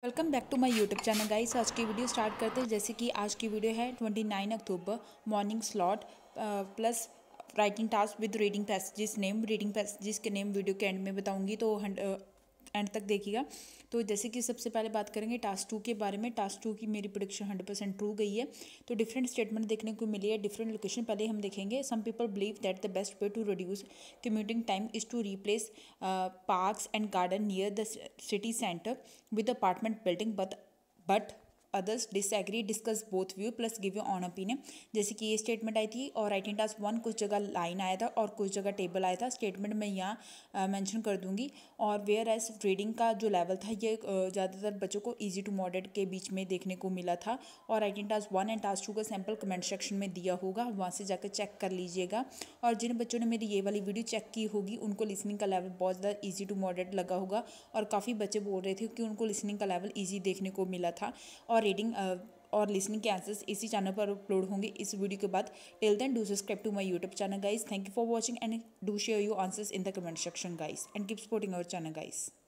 Welcome back to my YouTube channel guys. आज की video start करते हैं। जैसे कि आज की वीडियो है 29 October morning slot plus writing task with reading passages name. Reading passages के नेम वीडियो के एंड में बताऊंगी, तो एंड तक देखिएगा। तो जैसे कि सबसे पहले बात करेंगे टास्क 2 के बारे में। टास्क 2 की मेरी प्रेडिक्शन 100% ट्रू गई है। तो डिफरेंट स्टेटमेंट देखने को मिली है, डिफरेंट लोकेशन। पहले हम देखेंगे। Some people believe that the best way to reduce commuting time is to replace parks and garden near the city centre with apartment building, but others disagree. Discuss both view plus give your own opinion. जैसे कि ये statement आई थी और writing task 1 कुछ जगह line आया था और कुछ जगह टेबल आया था। स्टेटमेंट मैं यहाँ मेंशन कर दूंगी। और वेयर एज रीडिंग का जो लेवल था ये ज़्यादातर बच्चों को इजी टू मॉडरेट के बीच में देखने को मिला था। और राइटिंग टास्क 1 एंड टास्क 2 का सैम्पल कमेंट सेक्शन में दिया होगा, वहाँ से जाकर चेक कर लीजिएगा। और जिन बच्चों ने मेरी ये वाली वीडियो चेक की होगी उनको लिसनिंग का लेवल बहुत ज़्यादा ईजी टू मॉडरेट लगा होगा। और काफ़ी बच्चे बोल रहे थे कि उनको लिसनिंग का लेवल ईजी देखने को मिला था। और रीडिंग और लिसनिंग के आंसर्स इसी चैनल पर अपलोड होंगे इस वीडियो के बाद। Till then do subscribe to my YouTube channel guys. Thank you for watching and do share your answers in the comment section guys and keep supporting our channel guys.